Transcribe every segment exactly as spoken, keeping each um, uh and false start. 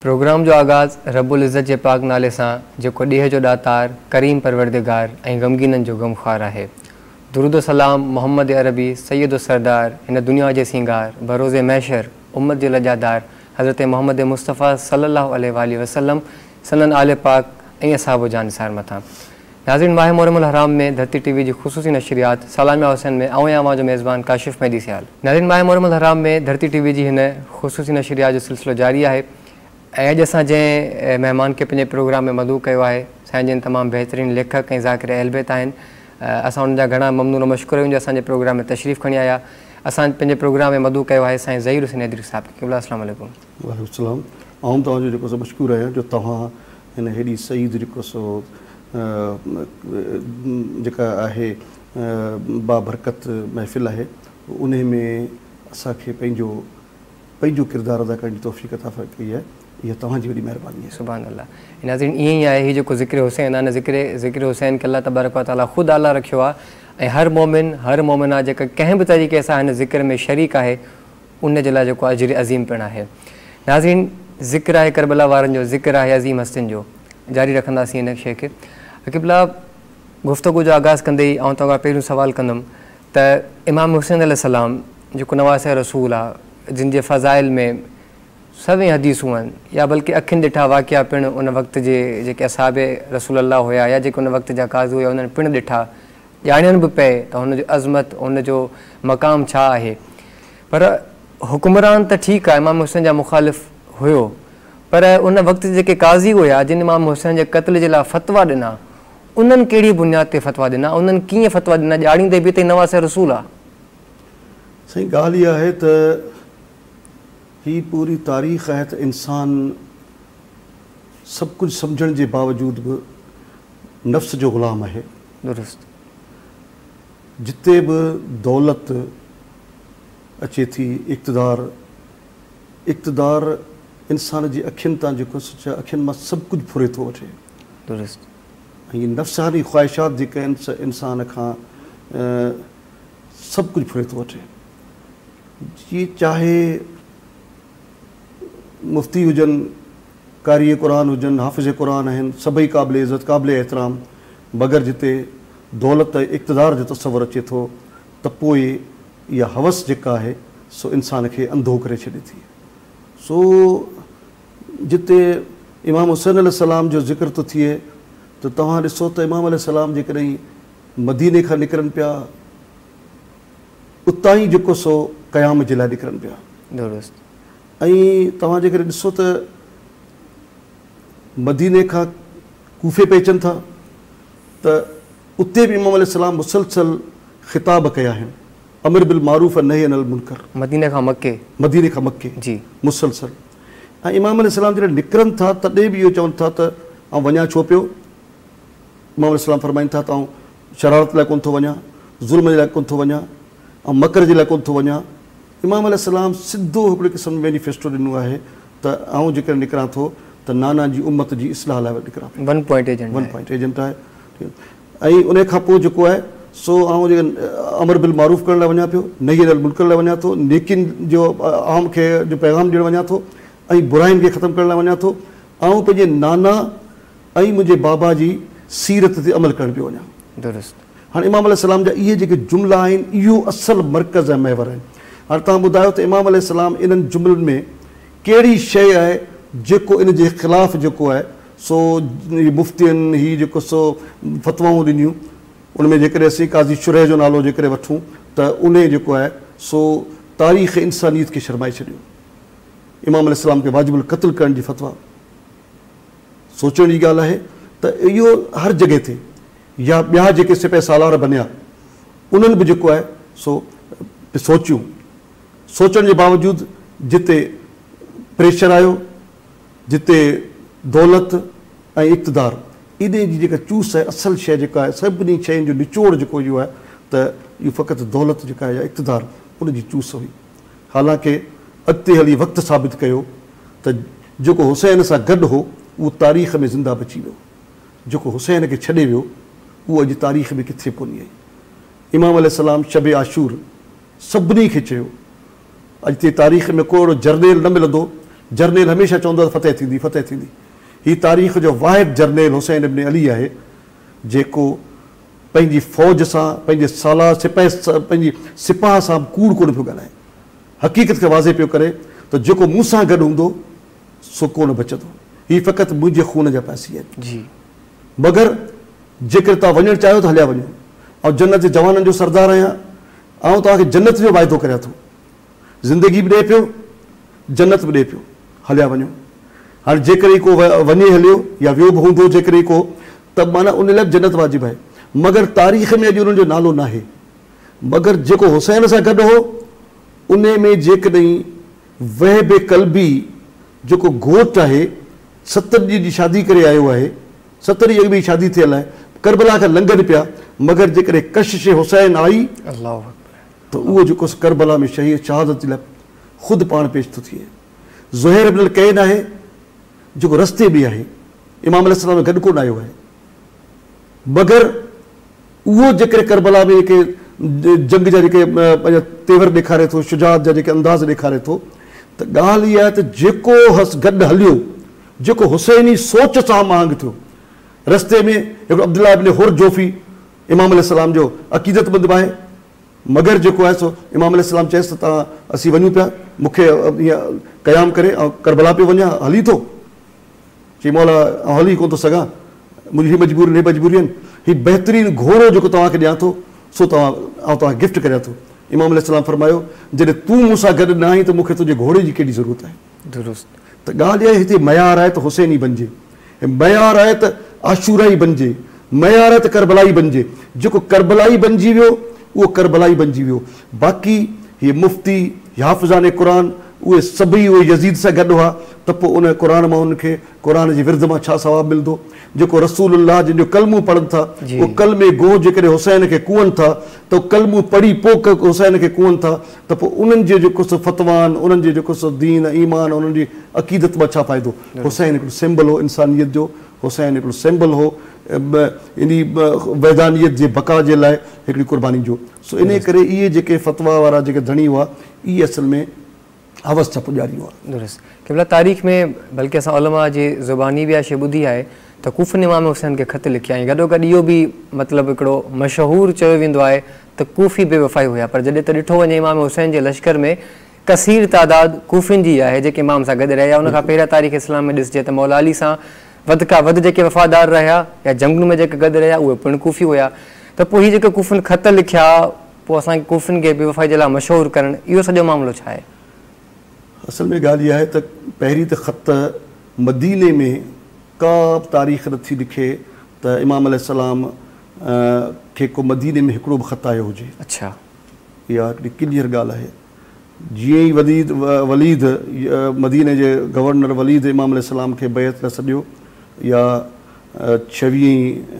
Programme जो आगाज़ रब्बुल इज़्ज़त जे पाक नाले सां जेको ॾींहं जो ॾातार करीम परवरदिगार ऐं ग़मगीननि जो ग़मख़्वार आहे। दुरूद सलाम मोहम्मद अरबी सैयद सरदार हिन दुनिया जे सिंगार बरोज़े महशर उम्मत जे लजादार हज़रत मोहम्मद मुस्तफ़ा सल्लल्लाहु अलैहि वसल्लम सनन आले पाक ऐं असहाब जान निसार मथां। नाज़रीन, माह मुहर्रमुल हराम में धरती टीवी जी ख़ुसूसी नशरियात सालाना हुसैन में आऊं आवां जो मेज़बान काशिफ़ मेहदी सियाल। नाज़रीन, माह मुहर्रमुल हराम में धरती टीवी जी हिन ख़ुसूसी नशरियात जो सिलसिलो जारी आहे ऐं अॼु असां जंहिं महिमान खे पंहिंजे प्रोग्राम में मदऊ कयो आहे साईं जिन तमामु बहितरीनु लेखक ऐं ज़ाकिर अहलबैत आहिनि। असां उन्हनि जा घणा ममनून मशकूर आहियूं जो असांजे प्रोग्राम में तशरीफ़ खणी आया। असां पंहिंजे प्रोग्राम में मदऊ कयो आहे साईं ज़हीर हुसैन हैदरी साहिब खे। अस्सलामु अलैकुम। वालेकुम सलाम। आऊं तव्हांजो जेको सो मशकूर आहियां जो तव्हां हिन हेॾी सही जेको सो जेका आहे बाबरकत महफ़िल आहे उन में असांखे पंहिंजो पंहिंजो किरदारु अदा करण जी तौफ़ीक़ अता कई आहे। इहा तव्हांजी वॾी महिरबानी आहे। सुभान अल्लाह। नाज़रीन, ईअं ई आहे हीउ जेको ज़िक्र हुसैन आहे न, ज़िक्र ज़िक्र हुसैन खे अल्लाह तबारक व तआला ख़ुदि आला रखियो आहे ऐं हर मोमिन हर मोमिना जेका कंहिं बि तरीक़े सां हिन ज़िक्र में शरीक आहे उन जे लाइ जेको अजर अज़ीम पिणु आहे। नाज़रीन, ज़िक्र आहे करबला वारनि जो, ज़िक्र आहे अज़ीम हस्तियुनि जो। जारी रखंदासीं हिन शइ खे। अक़िबला, गुफ़्तगू जो आगाज़ कंदे ई आउं तव्हां पहिरियों सुवालु कंदुमि त इमाम हुसैन अलैहिस्सलाम जेको नवासे रसूल आहे, जिन जे फ़ज़ाइल में सभई हदीसूं आहिनि या बल्कि अखियुनि ॾिठा वाक़िया पिणु उन वक़्त जे जेके असहाबे रसूल अल्लाह हुया या जेके उन वक़्त जा काज़ी हुया उन्हनि पिणु ॾिठा, ॼाणियनि बि पए त हुनजी अज़मत हुनजो मक़ाम छा आहे। पर हुकुमरान त ठीकु आहे, इमाम हुसैन जा मुख़ालिफ़ हुयो, पर उन वक़्त जेके काज़ी हुया जिन इमाम हुसैन जे क़त्ल जे लाइ फ़तवा ॾिना उन्हनि कहिड़ी बुनियाद ते फ़तवा ॾिना, उन्हनि कीअं फ़तवा ॾिना ॼाणींदे बि त नवासे रसूल आहे। सही ॻाल्हि इहा आहे त ही पूरी तारीख़ है तो इंसान सब कुछ समझण के बावजूद भी नफ्स जो ग़ुलाम है। दुरुस्त। जिते भी दौलत अचे थी, इक़्तिदार इक़्तिदार इंसान की अखियुनि तां जेको सोचा अखियुनि मां सब कुछ फुरे थो वठे। दुरुस्त। ये नफ्सानी ख्वाहिशात जेके इंसान खां सब कुछ फुरे थो वठे। ये चाहे मुफ्ती हुजन, कारी कुरान हुजन, हाफ़िज़ कुरान आहिनि, सभई क़ाबिल इज़्ज़त क़ाबिल एहतराम, मगर जिते दौलत इक़्तिदार जो तस्वुर अचे थो त पोइ इहा हवस जेका आहे सो इंसान खे अंधो करे छॾे थी। सो जिते इमाम हुसैन अलैहिस्सलाम जो ज़िक्र थो थिए त तव्हां ॾिसो त इमाम अलैहिस्सलाम जेकॾहिं मदीने खां निकिरनि पिया उतां ई जेको सो क़याम जे लाइ निकिरनि पिया। दुरुस्त। ऐं तव्हां जेकॾहिं ॾिसो त मदीने खां कूफ़े पे अचनि था त उते बि इमाम अलैहिस्सलाम मुसलसल ख़िताब कया आहिनि, अमर बिल मारूफ़ नही अनिल मुनकर। मदीने खां मके मदीने खां मके जी मुसलसल। ऐं इमाम अलैहिस्सलाम जॾहिं निकिरनि था तॾहिं बि इहो चवनि था त आउं वञा छो पियो। इमाम अलैहिस्सलाम फरमाइनि था त आउं शरारत लाइ कोन थो वञा, ज़ुल्म जे लाइ कोन थो वञा, ऐं मकर जे लाइ कोन थो वञा। इमाम अलैहिस्सलाम सिधो हिकिड़े क़िस्म मैनिफेस्टो ॾिनो आहे त आउं जेकर निकिरां थो त नाना जी उम्मत जी इस्लाह लाइ निकिरां। One point agent one point agent आहे। ऐं उन खां पोइ जेको आहे सो आउं जेके अमर बिल मारूफ़ करण लाइ वञा पियो, नही अनिल मुनकर लाइ वञा थो, नेकिन जो आम खे जो पैगाम ॾियणु वञा थो, ऐं बुराइनि खे ख़तमु करण लाइ वञा थो। ऐं पंहिंजे नाना ऐं मुंहिंजे बाबा जी सीरत ते अमल करणु पियो वञा। दुरुस्त। हाणे इमाम अलैहिस्सलाम जा इहे जेके जुमिला आहिनि इहो असल मर्कज़ ऐं महवर आहिनि। हाणे तव्हां ॿुधायो त इमाम अलैहिस्सलाम इन्हनि जुमिलनि में कहिड़ी शइ आहे जेको इन जे ख़िलाफ़ु जेको आहे सो मुफ़्तियुनि हीअ जेको सो फ़तवाऊं ॾिनियूं उन में जेकॾहिं असीं काज़ी शुरह जो नालो जेकॾहिं वठूं त उन जेको आहे सो तारीख़ इंसानियत खे शर्माए छॾियो। इमाम अलैहिस्सलाम खे वाजिबुल क़त्ल करण जी फ़तवा सोचण जी ॻाल्हि आहे त इहो हर जॻह ते या ॿिया जेके सिपह सालार बनिया उन्हनि बि जेको आहे सो सोचियूं, सोचण जे बावजूदि जिते प्रेशर आयो, जिते दौलत ऐं इक़्तिदार इन जी जेका चूस आहे असल शइ जेका आहे सभिनी शयुनि जो निचोड़ जेको इहो आहे त इहो फ़क़ति दौलत जेका आहे या इक़्तिदार उन जी चूस हुई। हालांकि अॻिते हली वक़्तु साबित कयो त जेको हुसैन सां गॾु हो उहो तारीख़ में ज़िंदा बची वियो, जेको हुसैन खे छॾे वियो उहो अॼु तारीख़ में किथे कोन्हे आई। इमाम अलैहिस्सलाम शब आशूर सभिनी खे चयो अॼु ते तारीख़ में को अहिड़ो जर्नेल न मिलंदो जर्नेल हमेशह चवंदो आहे फतेह थींदी फतेह थींदी। हीअ तारीख़ जो वाहिद जर्नेल हुसैन इब्न अली आहे जेको पंहिंजी फ़ौज सां पंहिंजे सालार सिपाही पंहिंजी सिपाह सां कूड़ कोन पियो ॻाल्हाए, हक़ीक़त खे वाज़े पियो करे त जेको मूंसां गॾु हूंदो सो कोन बचंदो। हीअ फ़क़ति मुंहिंजे खून जा पैसी आहिनि जी, मगर जेकर तव्हां वञणु चाहियो त हलिया वञो। ऐं जन्नत जे जवाननि जो सरदार आहियां, आउं तव्हांखे जन्नत जो वाइदो करियां थो, ज़िंदगी बि ॾिए पियो जन्नत बि ॾिए पियो, हलिया वञो। हाणे जेकॾहिं को वञे हलियो या वियो बि हूंदो जेकॾहिं को, त माना उन लाइ जन्नत वाजिबु आहे, मगर तारीख़ में अॼु उन्हनि जो नालो न आहे। मगर जेको हुसैन सां गॾु हो उन में जेकॾहिं वहबे कल्बी जेको घोट आहे सतरि ॾींहं जी शादी करे आयो आहे, सतरि ॾींहं बि शादी थियल आहे, करबला खां लंघनि पिया, मगर जेकॾहिं कशिश हुसैन आई त उहो जेको करबला में शहीद शहादत लाइ ख़ुदि पाण पेश थो थिए। ज़ुहैर इब्न कैन आहे जेको रस्ते बि आहे, इमाम अलैहिस्सलाम में गॾु कोन आयो आहे, मगर उहो जेकॾहिं करबला में जेके जंग जा जेके पंहिंजा तेवर ॾेखारे थो, शुजात जा जेके अंदाज़ ॾेखारे थो, त ॻाल्हि इहा आहे त जेको हस गॾु हलियो, जेको हुसैनी सोच सां मांग थियो। रस्ते में हिकिड़ो अब्दुल्ला इब्न हुर जोफ़ी इमाम अलैहिस्सलाम जो अक़ीदतमंद बि आहे, मगर जेको आहे सो इमाम अलैहिस्सलाम चएसि त तव्हां असीं वञूं पिया, मूंखे ईअं क़याम करे ऐं करबला पियो वञा, हली थो? चई मौला आउं हली कोन थो सघां, मुंहिंजी हीअ मजबूरी हे मजबूरी आहिनि, हीउ बहितरीनु घोड़ो जेको तव्हांखे ॾियां थो सो तव्हां आउं तव्हांखे गिफ्ट करियां थो। इमाम अलैहिस्सलाम फरमायो जॾहिं तूं मूंसां गॾु न आहीं त मूंखे तुंहिंजे घोड़े जी कहिड़ी ज़रूरत आहे। दुरुस्त। त ॻाल्हि इहा आहे हिते मयार आहे त हुसैनी बणिजे, मयार आहे त आशूराई बणिजे, मयार आहे त करबलाई बणिजे। जेको करबलाई बणिजी वियो उहो करबलाई बणिजी वियो। बाक़ी हीअ मुफ़्ती हाफ़िज़ाने क़ुरान उहे सभई उहे यज़ीद सां गॾु हुआ त पोइ उन क़ुरान मां उनखे क़ुरान जी विर्द मां छा सवाबु मिलंदो। जेको रसूलुल्लाह जिन जो कलमू पढ़नि था उहो कलमे गो जेकॾहिं हुसैन खे कुअनि था त कलमू पढ़ी पोइ हुसैन खे कुअनि था त पोइ उन्हनि जे जेको सो फ़तवान, उन्हनि जे जेको सो दीन ईमान, उन्हनि जी अक़ीदत मां छा फ़ाइदो। हुसैन हिकिड़ो सिंबल हो इंसानियत जो, हुसैन हिकिड़ो सिंबल हो इन वैदानियत जे बका जे लाइ हिकिड़ी क़ुर्बानी जो। सो इन करे इहे जेके फ़तवा वारा जेके धणी हुआ इहे असल में हवस सां पुॼारी हुआ। दुरुस्त। केवल तारीख़ में बल्कि असां उलमा जी ज़ुबानी बि आहे शइ ॿुधी आहे त कूफ़न इमाम हुसैन खे ख़त लिखिया ऐं गॾोगॾु इहो बि मतिलबु हिकिड़ो मशहूरु चयो वेंदो आहे त कूफ़ी बेवफ़ाई हुया, पर जॾहिं त ॾिठो वञे इमाम हुसैन जे लश्कर में कसीर तादाद कूफ़िन जी आहे जेके इमाम सां गॾु रहिया। उनखां पहिरियां तारीख़ इस्लाम में ॾिसिजे त मौला अली सां वधि खां वधि जेके वफ़ादार रहिया या जंगुनि में जेके गॾु रहिया उहे पिणु कूफ़ी हुया। त पोइ हीअ जेके कूफ़िन ख़त लिखिया पोइ असांखे कूफ़िन खे बेवफ़ाई जे लाइ मशहूरु करणु, इहो सॼो मामिलो छा आहे? असल में ॻाल्हि इहा आहे त पहिरीं त ख़त मदीने में का बि तारीख़ नथी लिखे त इमाम अलैहिस्सलाम खे को मदीने में हिकिड़ो बि ख़त आयो हुजे। अच्छा, इहा हिकिड़ी क्लियर ॻाल्हि आहे। जीअं ई वलीद वलीद मदीने जे गवर्नर वलीद इमाम अलैहिस्सलाम खे बैत लाइ सॾियो या छवीह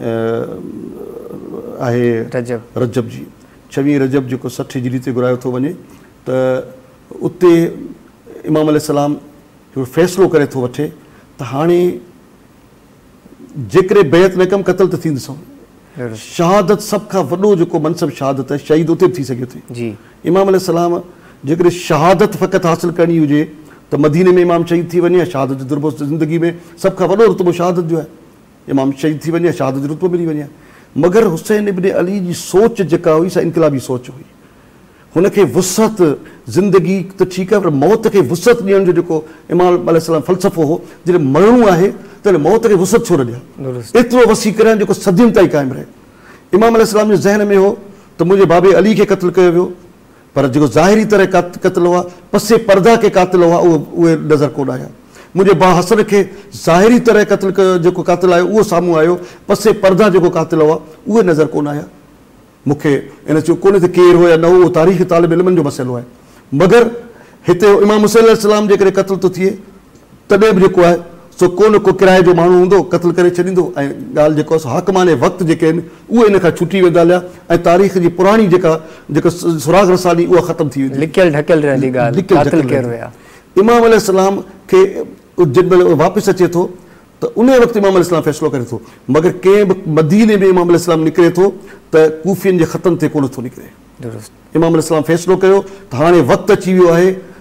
आहे रजब रजब जी छवीह रजब जेको सठि हिजरी ते घुरायो थो वञे त उते इमाम अलैहिस्सलाम हिकिड़ो फ़ैसिलो करे थो वठे त हाणे जेकॾहिं बैत न कमु क़तल त थींदुसि। शहादत सभ खां वॾो जेको मनसब शहादत आहे, शहीद उते बि थी सघे थी जी। इमाम अलैहिस्सलाम जेकॾहिं शहादत फ़क़ति हासिलु करणी हुजे त मदीने में इमाम शहीद थी वञे, शहादत जो रुतबो ज़िंदगी में सभ खां वॾो रुतबो शहादत जो आहे, इमाम शहीद थी वञे, शहादत जो रुतबो मिली वञे। मगर हुसैन इब्न अली जी सोच जेका हुई सा इनक़िलाबी सोच हुई। हुनखे वुसअत ज़िंदगी त ठीकु आहे पर मौत खे वुसअत ॾियण जो जेको इमाम अलैहिस्सलाम फ़लसफ़ो हो, जॾहिं मरणो आहे त मौत खे वुसअत छो न ॾियां, एतिरो वसी करणु जेको सदियुनि ताईं क़ाइमु रहे। इमाम अलैहिस्सलाम जे ज़हन में हो त मुंहिंजे बाबे अली खे क़त्ल कयो वियो, पर जेको ज़ाहिरी तरह क़त्ल हुआ, पसे पर्दा के क़ातिल हुआ उहे उहे नज़र कोन आया। मुंहिंजे भाउ हसन खे ज़ाहिरी तरह क़त्ल कयो जेको क़ातिल आयो उहो साम्हूं आयो, पसे पर्दा जेको क़ातिल हुआ उहे नज़र कोन आया। मूंखे इन चयो कोन्हे त केरु हो या न हो, उहो तारीख़ तालिब इल्मनि जो मसइलो आहे। मगर हिते इमाम हुसैन अलैहिस्सलाम जे करे क़त्ल थो थिए तॾहिं बि जेको आहे सो कोन को किराए जो माण्हू हूंदो क़त्ल करे छॾींदो ऐं ॻाल्हि जेको आहे हाकमाने वक़्तु जेके आहिनि उहे इन खां छुटी वेंदा हलिया ऐं तारीख़ जी पुराणी जेका जेका सुराग रसाली उहा ख़तमु थी वेंदी, लिकियल ढकियल रहंदी ॻाल्हि। इमाम अलैहिस्सलाम खे जेॾीमहिल वापसि अचे थो त उन वक़्तु इमाम अलैहिस्सलाम फ़ैसिलो करे थो, मगर कंहिं बि मदीने में इमाम अलैहिस्सलाम निकिरे थो त कूफ़ियनि जे ख़तनि ते कोन थो निकिरे। इमाम अलैहिस्सलाम फ़ैसिलो कयो त हाणे वक़्तु अची वियो आहे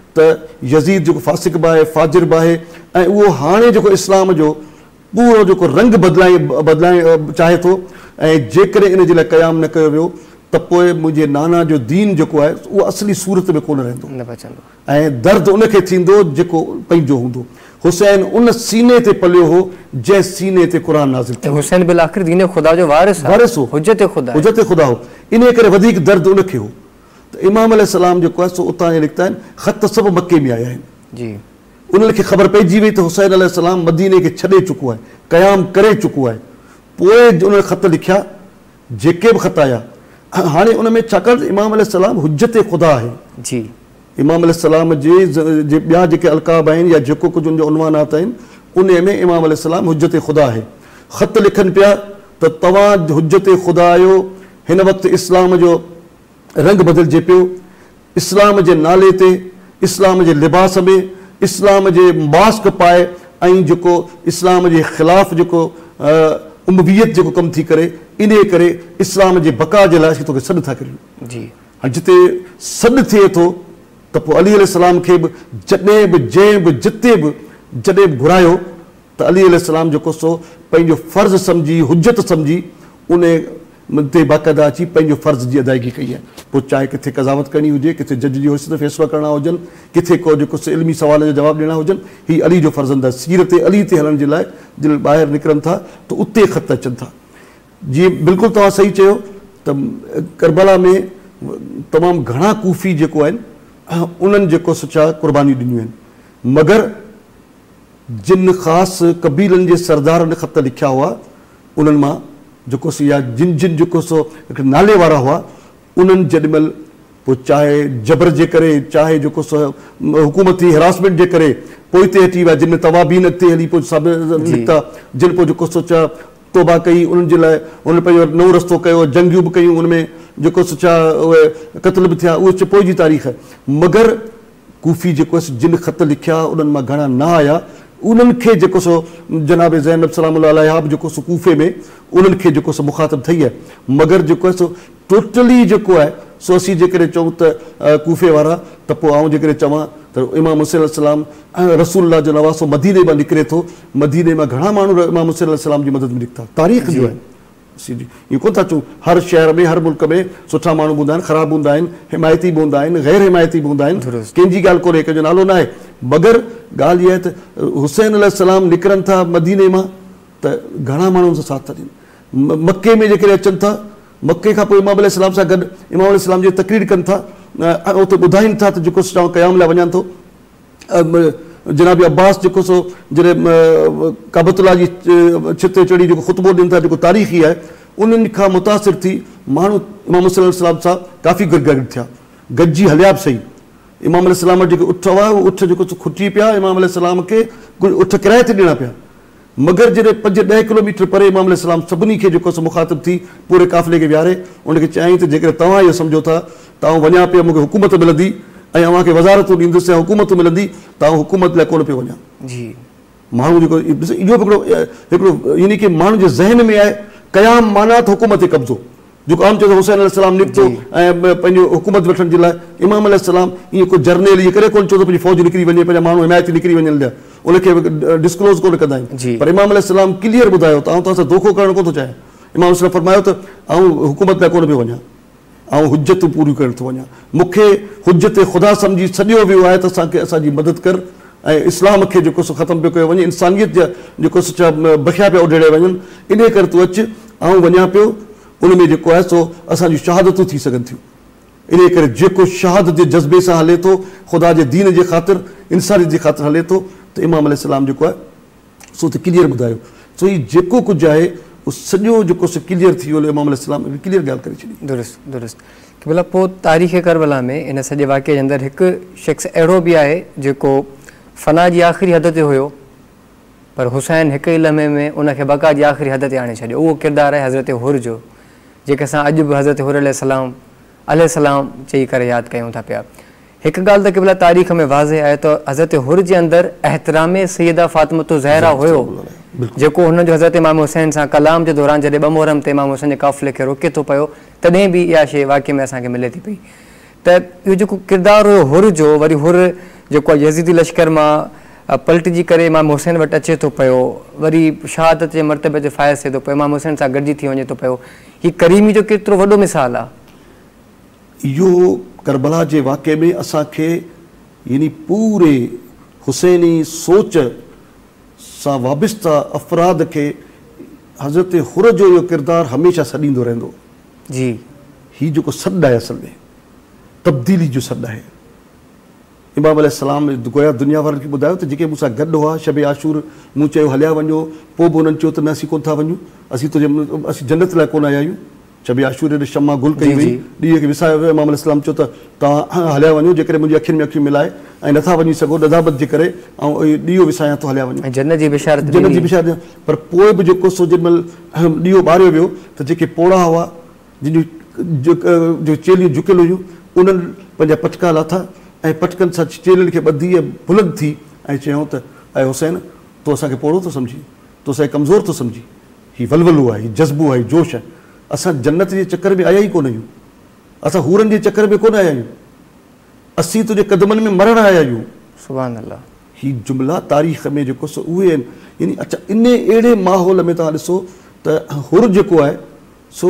त यज़ीद जेको फासिक बि आहे, फाजिर बि आहे, ऐं उहो हाणे जेको इस्लाम जो पूरो जेको रंग बदिलाए बदिलाए चाहे थो, ऐं जेकॾहिं इन जे लाइ क़याम न कयो वियो त पोइ मुंहिंजे नाना जो दीन जेको आहे उहो असली सूरत में कोन रहंदो ऐं दर्द उनखे थींदो जेको पंहिंजो हूंदो। हुसैन उन सीने ते पलियो हो जंहिं सीने ते क़ुर नाज़िल थियो। हुसैन बिल आख़िर दीन ख़ुदा जो वारिस वारिस हो, हुज्जत ख़ुदा हुज्जत ख़ुदा हो। इन करे वधीक दर्द उनखे हो। त इमाम अलैहिस्सलाम जेको आहे सो उतां निकिता आहिनि, ख़त सभु मके में आया आहिनि जी। उन्हनि खे ख़बर पइजी वई त हुसैन अलैहिस्सलाम मदीने खे छॾे चुको आहे, क़याम करे चुको आहे। पोइ उन्हनि ख़त लिखिया, जेके बि ख़त आया। हाणे उन में छाकाणि इमाम अलैहिस्सलाम हुज्जत ख़ुदा आहे जी। इमाम अलैहिस्सलाम जे जे ॿिया जेके अलक़ाब आहिनि या जेको कुझु उनजो उनवानात आहिनि उन में इमाम अलैहिस्सलाम हुज्जत ख़ुदा आहे। ख़त लिखनि पिया त तव्हां हुज्जत ख़ुदा आहियो, हिन वक़्तु इस्लाम जो रंग बदिलजे पियो, इस्लाम जे नाले ते, इस्लाम जे लिबास में, इस्लाम जे मास्क पाए, ऐं जेको इस्लाम जे ख़िलाफ़ जेको उमवियत जेको कमु थी करे, इन करे इस्लाम जे बका जे लाइ तोखे सॾु था करियूं जी। हाणे जिते सॾु थिए थो त पोइ अली अलैहिस्सलाम खे बि जॾहिं बि जंहिं बि जिते बि जॾहिं बि घुरायो त अली अलैहिस्सलाम जेको सो पंहिंजो फ़र्ज़ु सम्झी, हुज्जत सम्झी उन ते बाक़ाइदा अची पंहिंजो फ़र्ज़ जी अदायगी कई आहे। पोइ चाहे किथे कज़ावत करणी हुजे, किथे जज जी हैसियत फ़ैसिला करणा हुजनि, किथे को जेको इल्मी सवाल जा जवाब ॾियणा हुजनि, हीअ अली जो फ़र्ज़ आहे। सीरत अली ते हलण जे लाइ जॾहिं ॿाहिरि निकिरनि था त उते ख़त अचनि था। जीअं बिल्कुलु तव्हां सही चयो त करबला में तमामु घणा कूफ़ी जेको आहिनि उन्हनि जेको सचा क़ुर्बानी ॾिनियूं आहिनि, मगर जिन ख़ासि क़बीलनि जे सरदारनि ख़त लिखिया हुआ उन्हनि मां जेको सो या जिन जिन जेको सो नाले वारा हुआ उन्हनि जेॾीमहिल पोइ चाहे जबर जे करे, चाहे जेको सो हुकूमती हिरासमेंट जे करे पोइ हिते हटी विया, जिन में तवाबीन अॻिते हली पोइ सभु निकिता, जिन पोइ जेको सो चा तौबा कई, उन्हनि जे लाइ उन पंहिंजो नओं रस्तो कयो, जंगियूं बि कयूं, उनमें जेको सो छा उहे क़त्ल बि थिया, उहे पोइ जी तारीख़ आहे। मगर कूफ़ी जेको आहे जिन ख़त लिखिया उन्हनि मां घणा न आया, उन्हनि खे जेको सो जनाब ज़ैनब सलाम अलैहा बि जेको सो कूफ़े में उन्हनि खे जेको सो मुखातिब ठही आहे। मगर जेको आहे सो टोटली जेको आहे सो असीं जेकॾहिं चऊं त कूफ़े वारा त पोइ आउं जेकॾहिं चवां त इमाम हुसैन अलैहिस्सलाम रसूलुल्लाह जो नवासो मदीने मां निकिरे थो, मदीने मां घणा माण्हू इमाम हुसैन अलैहिस्सलाम जी मदद में निकिता। तारीख़ जो आहे इहो कोन था चऊं हर शहर में, हर मुल्क में सुठा माण्हू बि हूंदा आहिनि, ख़राबु हूंदा आहिनि, हिमायती बि हूंदा आहिनि, गैर हिमायती बि हूंदा आहिनि, कंहिंजी ॻाल्हि कोन्हे, कंहिंजो नालो न आहे। मगर ॻाल्हि इहा आहे त हुसैन अलैहिस्सलाम निकिरनि था मदीने मां त घणा माण्हू सां साथ था ॾियनि। मके में जेकॾहिं अचनि था, मके खां पोइ इमाम अलैहिस्सलाम सां गॾु इमाम अलैहिस्सलाम जी तक़रीर कनि था, उते ॿुधाइनि था त जेको सो क़याम लाइ वञनि थो। जनाब अब्बास जेको सो जॾहिं काबतुल्लाह जी छित ते चढ़ी जेको ख़ुतबो ॾियनि था, जेको तारीख़ी आहे, उन्हनि खां मुतासिर थी माण्हू इमाम हुसैन अलैहिस्सलाम सां काफ़ी गॾु थिया, गॾिजी हलिया बि सही। इमाम अलैहिस्सलाम जेके उठ हुआ उहे उठ जेको खुटी पिया, इमाम अलैहिस्सलाम खे कुझु उठ किराए ते ॾियणा पिया। मगर जॾहिं पंज ॾह किलोमीटर परे इमाम अलैहिस्सलाम सभिनी खे जेको सो मुखातिब थी पूरे काफ़िले खे विहारे उनखे चयाईं त जेकॾहिं तव्हां इहो सम्झो था त आउं वञा पियो, मूंखे हुकूमत मिलंदी ऐं अव्हांखे वज़ारतूं ॾींदुसि ऐं हुकूमत मिलंदी त आउं हुकूमत लाइ कोन पियो वञा जी। माण्हू जेको इहो बि हिकिड़ो हिकिड़ो यानी की माण्हू जे ज़हन में आहे क़याम माना त हुकूमत ते कब्ज़ो, जेको आम चए थो हुसैन अलैहिस्सलाम निकितो ऐं पंहिंजो हुकूमत वठण जे लाइ। इमाम अलैहिस्सलाम ईअं को जर्नल इहे करे कोन चओ त पंहिंजी फ़ौज निकिरी वञे, पंहिंजा माण्हू हिमायती निकिरी वञनि लाइ उनखे डिस्क्लोज़ कोन कंदा आहिनि। पर इमाम अलैहिस्सलाम क्लियर ॿुधायो त आउं तव्हां सां धोखो करणु कोन थो चाहियां। इमाम अलैहिस्सलाम फरमायो त आउं हुकूमत लाइ कोन पियो वञा, आउं हुज्जतूं पूरियूं करणु थो वञा, मूंखे हुज्जत ख़ुदा सम्झी सॼो वियो आहे त असांखे असांजी मदद कर ऐं इस्लाम खे जेको सो ख़तमु पियो कयो वञे, इंसानियत जा जेको सो छा बखिया पिया उॾाड़े वञनि, इन करे तूं अचु आउं वञा पियो, उन में जेको आहे सो असांजूं शहादतूं थी सघनि थियूं। इन करे जेको शहादत जे जज़्बे सां हले थो, ख़ुदा जे दीन जे ख़ातिर, इंसानियत जे ख़ातिर हले थो, त इमाम अलैहिस्सलाम जेको आहे सो त क्लियर ॿुधायो। सो हीउ जेको कुझु आहे उहो सॼो जेको सो क्लियर थी वियो, इमाम अलैहिस्सलाम क्लियर ॻाल्हि करे छॾी। दुरुस्त दुरुस्त की भला पोइ तारीख़ करबला में इन सॼे वाक़े जे अंदरि हिकु शख़्स अहिड़ो बि आहे जेको फ़ना जी आख़िरी हद ते हुयो, पर हुसैन हिकु ई लम्हे में उनखे बका जी आख़िरी हद ते आणे छॾियो। उहो किरदारु आहे हज़रत हुर जो, जेके असां अॼु बि हज़रत हुर अलैहिस्सलाम अलैहिस्सलाम चई करे यादि कयूं था पिया। हिकु ॻाल्हि त क़िबला तारीख़ में वाज़े आहे त हज़रत हुर जे अंदरि एहतराम सैयदा फ़ातिमतु ज़हरा हुयो, जेको हुन जो हज़रत इमाम हुसैन सां कलाम जे दौरान जॾहिं ॿ मुहर्रम ते इमाम हुसैन जे काफ़िले खे रोके थो पियो, तॾहिं बि इहा शइ वाक़ई में असांखे मिले थी पई त इहो जेको किरदारु हुयो हुर जो, वरी हुर जेको यज़ीदी लश्कर मां पलटिजी करे इमाम हुसैन वटि अचे थो पियो, वरी शहादत जे मर्तबे ते फाइज़ थिए थो पियो, इमाम हुसैन सां गॾिजी थी वञे थो पियो, हीउ करीमी जो केतिरो वॾो मिसाल आहे। इहो करबला जे वाक़े में असांखे यानी पूरे हुसैनी सोच सां वाबिस्ता अफ़राद खे हज़रत हुर जो इहो किरदारु हमेशह सॾींदो रहंदो जी। हीउ जेको सॾु आहे असल में तब्दीली जो सॾु आहे। इमाम अलैहिस्सलाम गोया दुनिया वारनि खे ॿुधायो त जेके मूंसां गॾु हुआ शब आशूर मूं चयो हलिया वञो, पोइ बि उन्हनि चयो त न असीं कोन था वञूं, असीं तुंहिंजे असीं जन्नत लाइ कोन आया आहियूं। शब आशूर ॾे शमा गुल कई वई, ॾींहं खे विसायो वियो। इमाम अलैहिस्सलाम चयो त तव्हां हलिया वञो, जेकॾहिं मुंहिंजी अखियुनि में अखियूं मिलाए ऐं नथा वञी सघो ॾधाबत जे करे ऐं ॾीओ विसायां थो, हलिया वञो जन्नत जी बिशारत जन्नत जी बिशारत। पर पोइ बि जेको सो जेॾीमहिल ॾीओ ॿारियो वियो त जेके पोड़ा हुआ जिन जो चेलियूं झुकियल हुयूं उन्हनि पंहिंजा पटका लाथा ऐं पटकनि सां चेलियुनि खे ॿधी बुलंद थी ऐं चयूं त ऐं हुसैन तो असांखे पोड़ो थो सम्झी, तो असांखे कमज़ोर थो सम्झी। हीउ वलवलो आहे, हीउ जज़्बो आहे, हीउ जोश आहे। असां जन्नत जे चकर में आया ई कोन आहियूं, असां हूरनि जे चकर में कोन आया आहियूं, असीं तुंहिंजे कदमनि में मरण आया आहियूं। सुभान अल्लाह। हीउ जुमिला तारीख़ में जेको सो उहे आहिनि। यानी अच्छा इन अहिड़े माहौल में तव्हां ॾिसो त हुर जेको आहे सो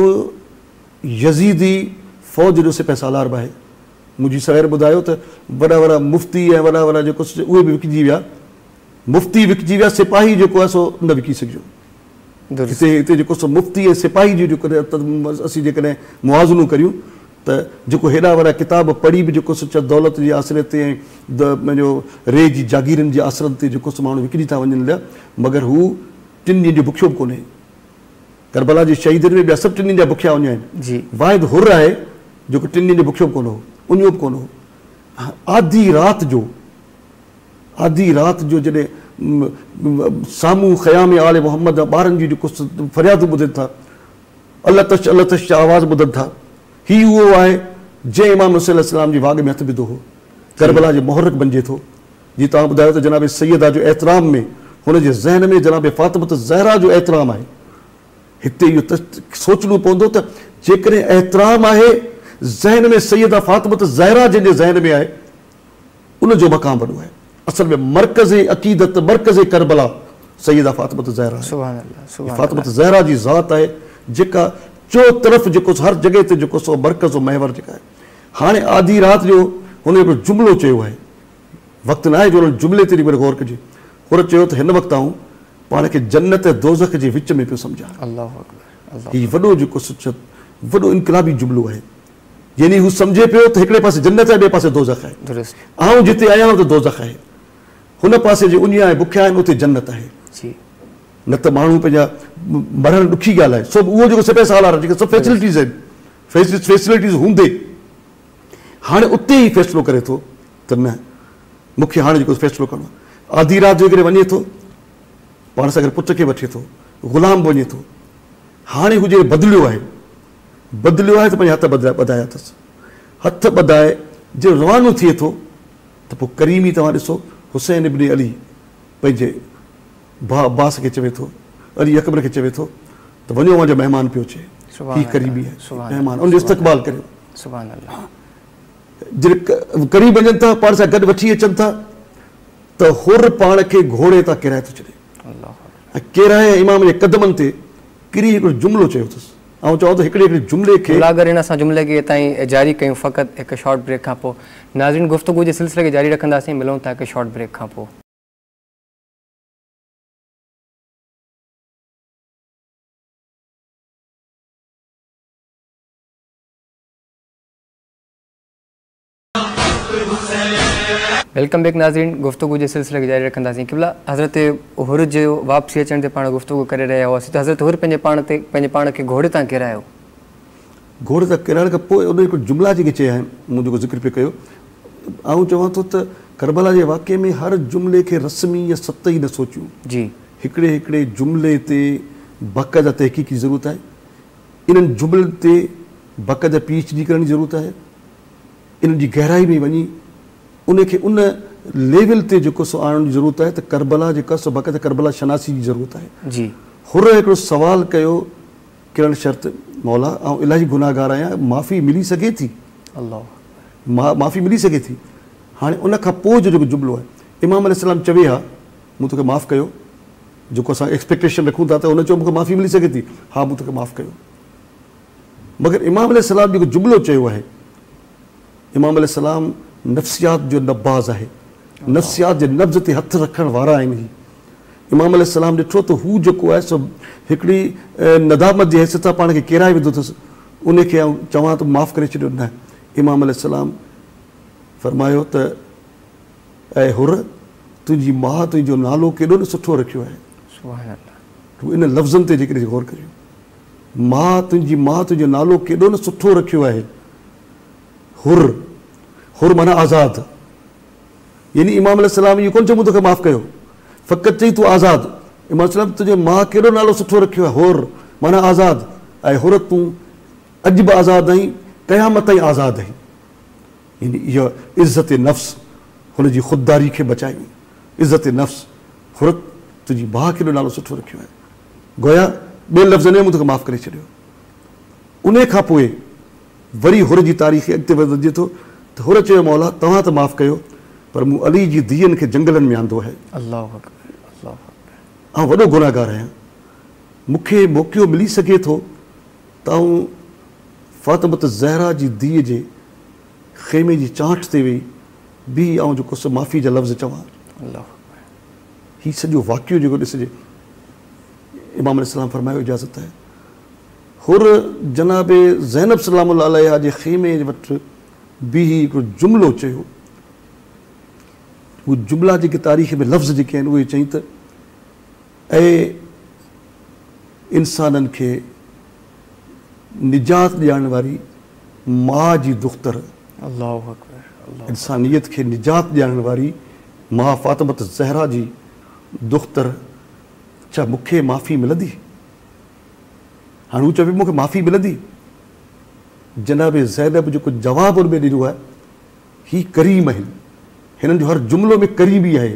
यज़ीदी फ़ौज जो सिपह सालार बि आहे। मुंहिंजी सवेर ॿुधायो त वॾा वॾा मुफ़्ती ऐं वॾा वॾा जेको उहे बि विकिजी विया, मुफ़्ती विकिजी विया, सिपाही जेको आहे सो न विकी सघिजो। हिते हिते जेको सो मुफ़्ती ऐं सिपाही जो जेकॾहिं असीं जेकॾहिं मुआज़नो करियूं त जेको हेॾा वॾा किताब पढ़ी बि जेको सो दौलत जे आसिरे ते ऐं द पंहिंजो रे जी जागीरनि जे आसिरनि ते जेको सो माण्हू विकिणी था वञनि लिया, मगर हू टिनि ॾींहंनि जो बुखियो बि कोन्हे। करबला जे शहीदनि में ॿिया सभु टिनि ॾींहंनि जा बुखिया वञा आहिनि जी। वाहिद हुर आहे जेको टिनि ॾींहंनि जो बुखियो बि कोन हो, उञो बि कोन हो। आधी राति जो आधी राति जो जॾहिं साम्हूं ख़याम आले मोहम्मद ॿारनि जी जेको फ़रियादूं ॿुधनि था, अल्लाह तश अल्लाह तश जा आवाज़ ॿुधनि था, हीउ उहो आहे जंहिं इमाम हुसैन अलैहिस्सलाम जी वाग में हथु विधो हो, करबला जो मुहर्रिक बणिजे थो। जीअं तव्हां ॿुधायो त जनाब सैयदा जो एतिराम में हुनजे ज़हन में जनाब फ़ातिमत ज़हरा जो एतिराम आहे। हिते इहो सोचणो पवंदो त जेकॾहिं एतिराम आहे ज़हन में सैयदा फ़ातिमत ज़हरा जंहिंजे ज़हन में आहे उनजो मक़ाम वॾो आहे। असल में मरकज़ अक़ीदत मरकज़ करबला सैयदा फ़ातिमत ज़हरा आहे। फ़ातिमत ज़हरा जी ज़ात आहे जेका चो तरफ़ जेको हर जॻह ते जेको सो मरकज़ महवर जेका आहे। हाणे आधी राति जो हुन हिकिड़ो जुमिलो चयो आहे, वक़्तु न आहे जो हुन जुमिले ते गौर कजे। हुन चयो त हिन वक़्तु आऊं पाण खे जन्नत ऐं दोज़ख जे विच में पियो सम्झां। हीउ वॾो जेको सो वॾो इनक़लाबी जुमिलो आहे। यानी हू सम्झे पियो त हिकिड़े पासे जन्नत आहे, ॿिए पासे दोज़ख आहे। आऊं जिते आहियां हुते दोज़ख आहे, हुन पासे जे उञा ऐं बुखिया आहिनि उते जन्नत आहे। न त माण्हू पंहिंजा मरण ॾुखी ॻाल्हि आहे। सभु उहो जेको सिपह सालार जेके सभु फैसिलिटीज़ आहिनि, फैसिलिटीज़ हूंदे हाणे उते ई फ़ैसिलो करे थो त न मूंखे हाणे जेको फ़ैसिलो करिणो आहे। आधी राति जो करे वञे थो, पाण सां गॾु पुट खे वठे थो, ग़ुलाम बि वञे थो। हाणे हू जे बदिलियो आहे बदिलियो आहे त पंहिंजा हथ बधाए ॿधाया अथसि। हथ ॿधाए जे रवानो थिए थो त पोइ करीमी तव्हां ॾिसो हुसैन इब्न अली पंहिंजे भा अब्बास खे चवे थो, अली अकबर खे चवे थो त वञो मुंहिंजो महिमान पियो अचे, हीउ करीमी आहे महिमान, उनजो इस्तक़बाल करियो। जॾहिं करीब वञनि था पाण सां गॾु वठी अचनि था त हुर पाण खे घोड़े तां किराए थो छॾे ऐं किराए इमाम जे कदमनि ते किरी हिकिड़ो जुमिलो चयो अथसि। ऐं चवां थो हिकिड़े हिकिड़े जुमिले खे अगरि हिन असां जुमिले खे ताईं जारी कयूं फ़क़ति हिकु शॉर्ट ब्रेक खां पोइ। नाज़रीन गुफ़्तगू जे सिलसिले खे जारी रखंदासीं, मिलूं था हिकु शॉर्ट ब्रेक खां पोइ। वेलकम बैक नाज़रीन, गुफ्तगू के सिलसिले के जारी रखंदासीं। क़िबला हज़रत हुर जो वापसी अचण ते पाण गुफ्तगू करे रहिया हुआसीं त हज़रत हुर पंहिंजे पाण ते पंहिंजे पाण खे घोड़े तां किरायो। घोड़े तां किराइण खां पोइ उन हिकिड़ो जुमिला जेके चया आहिनि, मूं जेको ज़िक्र पियो कयो, आऊं चवां थो त करबला जे वाक़े में हर जुमिले खे रस्मी या सतही न सोचियूं जी। हिकिड़े हिकिड़े जुमिले ते बाक़ाइदा तहक़ीक़ जी ज़रूरत आहे। इन्हनि जुमिलनि ते बाक़ाइदा पी एच डी करण जी ज़रूरत आहे। इन्हनि जी गहराई में वञी उनखे उन लेवल ते जेको सो आणण जी ज़रूरत आहे त करबला जेका सो बाक़ाइदा करबला शनासी जी ज़रूरत आहे जी। हुर हिकिड़ो सवाल कयो, किरण शर्त मौला ऐं इलाही गुनाहगार आहियां, माफ़ी मिली सघे थी? अल्लाह मा माफ़ी मिली सघे थी? हाणे उन खां पोइ जो जेको जुमिलो आहे, इमाम अलैहिस्सलाम चवे हा मूं तोखे माफ़ु कयो, जेको असां एक्सपेक्टेशन रखूं था त हुन चयो मूंखे माफ़ी मिली सघे थी, हा मूं तोखे माफ़ु कयो। मगर इमाम अलैहिस्सलाम जेको जुमिलो चयो आहे, इमाम अलैहिस्सलाम नफ़्सियात जो नब्बाज़ आहे, नफ़्सियात जे नब्ज़ ते हथु रखण वारा आहिनि। इमाम अलैहिस्सलाम ॾिठो त हू जेको आहे सो हिकिड़ी नदामत जी हैसियत सां पाण खे किराए विधो अथसि, उनखे आउं चवां त माफ़ु करे छॾियो। न, इमाम अलैहिस्सलाम फरमायो त ऐं हुर तुंहिंजी माउ तुंहिंजो नालो केॾो न सुठो रखियो आहे। तूं इन लफ़्ज़नि ते जेकॾहिं गौर करियो, माउ तुंहिंजी माउ तुंहिंजो नालो केॾो न सुठो रखियो आहे। हुर, हुर माना आज़ादु, यानी इमाम अलैहिस्सलाम इहो कोन चयो मूं तोखे माफ़ु कयो, फ़क़ति चई तूं आज़ादु। इमाम अलैहिस्सलाम तुंहिंजे माउ केॾो नालो सुठो रखियो आहे, हुर माना आज़ादु, ऐं हुर तूं अॼु बि आज़ादु आहीं, क़यामत ताईं आज़ादु आहीं। यानी इहा इज़त नफ़्स, हुनजी ख़ुददारी खे बचाई, इज़त नफ़्स, हुर तुंहिंजी माउ केॾो नालो सुठो रखियो आहे। गोया ॿिए लफ़्ज़नि में मूं तोखे माफ़ु करे छॾियो। उन खां पोइ वरी हुर जी तारीख़ अॻिते वधे थो त हुर चयो मौला तव्हां त माफ़ु कयो, पर मूं अली जी धीअनि खे जंगलनि में आंदो आहे, आउं वॾो गुनाहगार आहियां, मूंखे मौक़ो मिली सघे थो त आउं फ़ातिमत ज़हरा जी धीअ जे ख़ैमे जी चांठ ते वेही बि आउं जेको सो माफ़ी जा लफ़्ज़ चवां। हीउ सॼो वाक़ियो जेको ॾिसिजे, इमाम अलैहिस्सलाम फरमायो इजाज़त आहे। हुर जनाबे ज़ैनब सलामुल्लाह अलैहा जे ख़ैमे वटि बि हिकिड़ो जुमिलो चयो। उहे जुमिला जेके तारीख़ में लफ़्ज़ जेके आहिनि उहे चई त ऐं इंसाननि खे निजात ॾियण वारी माउ जी दुख़्तर, इंसानियत खे निजात ॾियण वारी मां फ़ातिमत ज़हरा जी दुख़्तर, छा मूंखे माफ़ी मिलंदी? हाणे हू चवे मूंखे माफ़ी मिलंदी। जनाबे ज़ैनब जेको जवाबु हुन में ॾिनो आहे, ही करीम आहिनि, हिननि जो हर जुमिलो में करीबी आहे।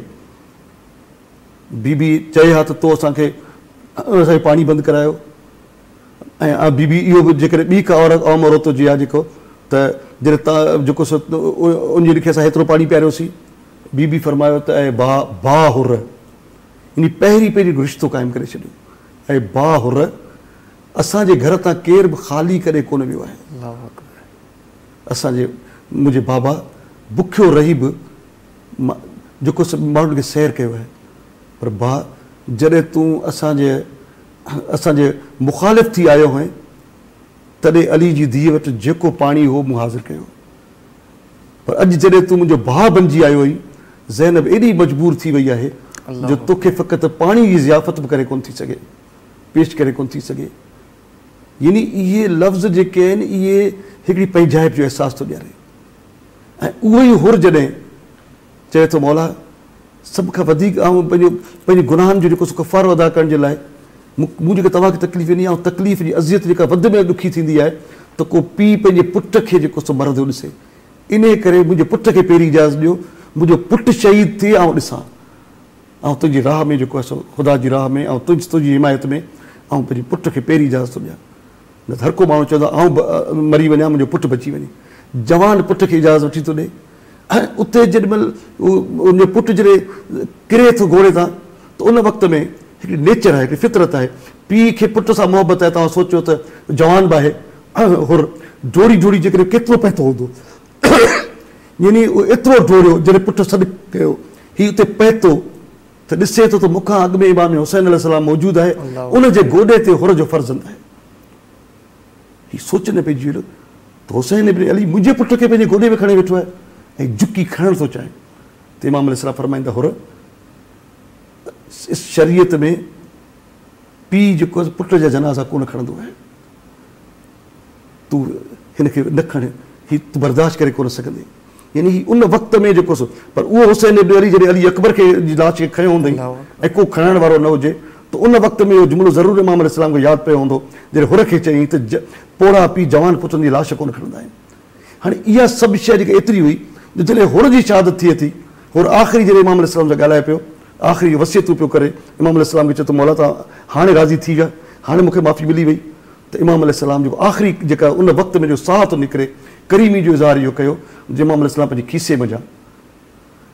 बीबी चए हा त तो असांखे असांखे पाणी बंदि करायो, ऐं बीबी इहो बि जेकॾहिं ॿी का औरत आम औरत हुजे आहे जेको त जॾहिं तव्हां जेको सो उन खे असां हेतिरो पाणी पियारियोसीं, बीबी फरमायो त ऐं बा बा हुर, इन पहिरीं पहिरीं रिश्तो क़ाइमु करे छॾियो। ऐं बा हुर, असांजे घर तां केर बि ख़ाली करे कोन वियो आहे। असांजे मुंहिंजे बाबा बुखियो रही बि जेको सभु माण्हुनि खे सैर कयो आहे, पर बा जॾहिं तूं असांजे असांजे मुखालिफ़ थी आयो हुएं, तॾहिं अली जी धीअ वटि जेको पाणी हो मूं हाज़िर कयो, पर अॼु जॾहिं तूं मुंहिंजो भाउ बणिजी आयो हुई, ज़ैनब एॾी मजबूर थी वई आहे जो तोखे फ़क़ति पाणी जी ज़ियाफ़त बि करे कोन थी सघे, पेश करे कोन थी सघे। यानी इहे लफ़्ज़ जेके आहिनि इहे हिकिड़ी पंहिंजाइप जो अहसासु थो ॾियारे। ऐं उहो ई हुर जॾहिं चए थो मौला सभ खां वधीक आउं पंहिंजो पंहिंजे गुनाहनि जो जेको कफ़ारो अदा करण जे लाइ मूं जेका तव्हांखे तकलीफ़ ॾिनी आहे, तकलीफ़ जी अज़ियत जेका वधि में ॾुखी थींदी आहे त को पीउ पंहिंजे पुट खे जेको सो मरंदो ॾिसे। इन करे मुंहिंजे पुट खे पहिरीं इजाज़त ॾियो, मुंहिंजो पुटु शहीद थिए ऐं ॾिसां, ऐं तुंहिंजी राह में जेको आहे सो ख़ुदा जी राह में ऐं तुंहिंजी तुंहिंजी हिमायत में ऐं पंहिंजे पुट खे पहिरीं इजाज़त थो ॾियां। न त हर को माण्हू चवंदो आहे आउं मरी वञा, मुंहिंजो पुटु बची वञे। जवान पुट खे इजाज़त वठी थो ॾे, ऐं उते जेॾीमहिल उनजो पुटु जॾहिं किरे थो घोड़े तां, त उन वक़्त में हिकिड़ी नेचर आहे, हिकिड़ी फितरत आहे। पीउ खे पुट सां मोहबत आहे, तव्हां सोचियो त जवान बि आहे, हुर डोड़ी डोड़ी जेकॾहिं केतिरो पहुतो हूंदो, यानी उहो एतिरो डोड़ियो जॾहिं पुटु सॾु कयो, हीउ उते पहुतो त ॾिसे थो त मूंखां अॻु में इमाम हुसैन अलैहिस्सलाम मौजूदु आहे, उनजे गोॾे ते हुर जो फर्ज़ंद आहे। हीउ सोच न पइजी वियो त हुसैन इब्न अली मुंहिंजे पुट खे पंहिंजे गोॾे में खणी वेठो आहे ऐं झुकी खणणु थो चाहे। त इमाम अलैहिस्सलाम फरमाईंदा हुर, इस शरीयत में पीउ जेको आहे पुट जा जनाज़ा कोन खणंदो आहे, तूं हिनखे न खण, हीउ तूं बर्दाश्त करे कोन सघंदे। यानी ही उन वक़्त में जेको सो, पर उहो हुसैन इब्न अली जॾहिं अली अकबर खे जी लाश खे खयो हूंदई ऐं को खणण वारो न हुजे, त उन वक़्त में इहो जुमिलो ज़रूरु इमाम अलैहिस्सलाम खे यादि पियो हूंदो जॾहिं हुर खे चयईं त पोड़ा पीउ जवान पुटनि जी लाश कोन खणंदा आहिनि। हाणे इहा सभु शइ जेका एतिरी हुई जो जॾहिं हुर जी शहादत थिए थी, हुर आख़िरी जॾहिं इमाम अलैहिस्सलाम सां ॻाल्हाए पियो, आख़िरी वसियतूं पियो करे, इमाम अलैहिस्सलाम खे चए थो मौला तव्हां हाणे राज़ी थी विया, हाणे मूंखे माफ़ी मिली वई। त इमाम अलैहिस्सलाम जेको आख़िरी जेका उन वक़्त में जो साह थो निकिरे, करीमी जो इज़हार इहो कयो जो इमाम अलैहिस्सलाम पंहिंजे खीसे में जा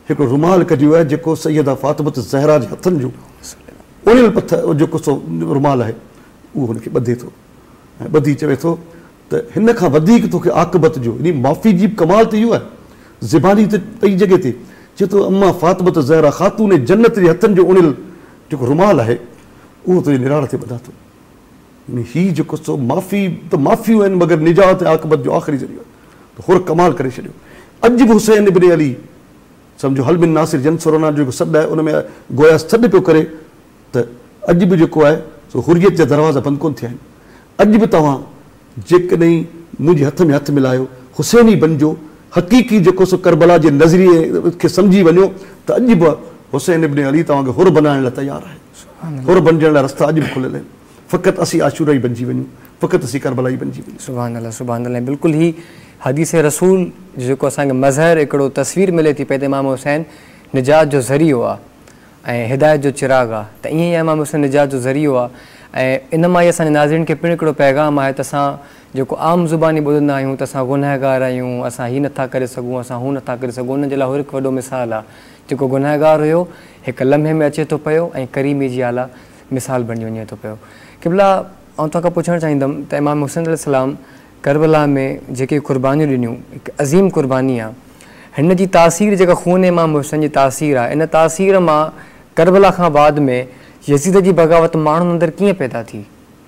हिकिड़ो रुमाल कढियो आहे जेको सैयदा फातिमा ज़हरा जे हथनि जो उणियल पथर जेको सो रुमाल आहे उहो हुनखे ॿधे थो ऐं ॿधी चवे थो त हिन खां वधीक तोखे आक़िबत जो यानी माफ़ी जी कमाल त इहो आहे ज़बानी ते ॿई जॻह ते चए थो अम्मा फातिमा ज़हरा ख़ातून जन्नत जे हथनि जो उणियल जेको रुमाल आहे उहो तुंहिंजे निराण ते ॿधा थो। यानी हीउ जेको सो माफ़ी त माफ़ियूं आहिनि मगर निजात ऐं आक़िबत जो आख़िरी ज़रियो आहे त हुर कमाल करे छॾियो। अॼु बि हुसैन इब्न अली सम्झो हल बिन नासिर जनसुरना जो सॾु आहे उन में गोया सॾु पियो करे त अॼु बि जेको आहे सो हुरियत जा दरवाज़ा बंदि कोन थिया आहिनि। अॼु बि तव्हां जेकॾहिं मुंहिंजे हथ में हथु मिलायो हुसैनी बणिजो हक़ीक़ी जेको सो करबला जे नज़रिए खे सम्झी वञो त अॼु बि हुसैन इब्न अली तव्हांखे हुर बनाइण लाइ तयारु आहे। हुर बणिजण लाइ रस्ता अॼु बि खुलियल आहिनि। फ़क़ति असीं आशूरा ई बणिजी वञूं, फ़क़ति असीं करबला ई बणिजी वञूं। सुभान अल्लाह सुभान अल्लाह। बिल्कुलु ही हदीस रसूल जेको असांखे मज़हर हिकिड़ो तस्वीर मिले थी पई त इमाम हुसैन निजात जो ज़रियो आहे ऐं हिदायत जो चिराग आहे त ईअं ई इमाम हुसैन निजात जो ज़रियो आहे। ऐं इन मां ई असांजे नाज़रीन खे पिणु हिकिड़ो पैगाम आहे त असां जेको आम ज़ुबानी ॿुधंदा आहियूं त असां गुनहगार आहियूं, असां हीअ नथा करे सघूं, असां हू नथा करे सघूं। उन जे लाइ हिकु वॾो मिसाल आहे जेको गुनहगार हुयो हिकु लम्हे में अचे थो पियो ऐं करीमी जी आला मिसाल बणी वञे थो पियो। क़िबला आउं तव्हांखां पुछणु चाहींदुमि त इमाम हुसैन अलैहिस्सलाम करबला में जेके कुर्बानियूं ॾिनियूं हिकु अज़ीम कुर्बानी आहे, हिन जी तासीर जेका खून इमाम हुसैन जी तासीर आहे इन तासीर मां करबला खां बाद में यज़ीद जी बग़ावत माण्हुनि अंदरि कीअं पैदा थी?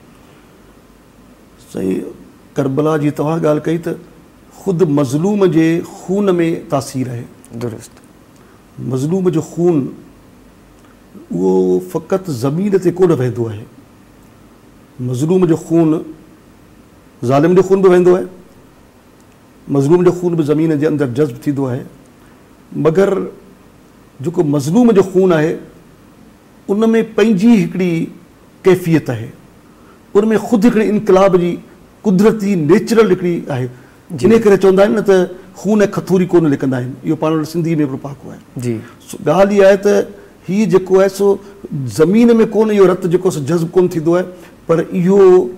सही करबला जी तव्हां ॻाल्हि कई त ख़ुदि मज़लूम जे खून में तासीर आहे। दुरुस्त। मज़लूम जो खून उहो फ़क़ति ज़मीन ते कोन वहंदो आहे। मज़लूम जो खून ज़ालिम जो खून बि वहंदो आहे, मज़लूम जो खून बि ज़मीन जे अंदरि जज़्ब थींदो आहे, मगर जेको मज़लूम जो खून आहे उन में पंहिंजी हिकिड़ी कैफ़ियत आहे, उन में ख़ुदि हिकिड़ी इनक़लाब जी कुदरती नेचुरल हिकिड़ी आहे। इन करे चवंदा आहिनि न त खून ऐं खथूरी कोन लिकंदा आहिनि, इहो पाण वटि सिंधी में बि पाको आहे। जी ॻाल्हि इहा आहे त हीउ जेको आहे सो ज़मीन में कोन इहो रत जेको सो जज़्ब कोन थींदो आहे, पर इहो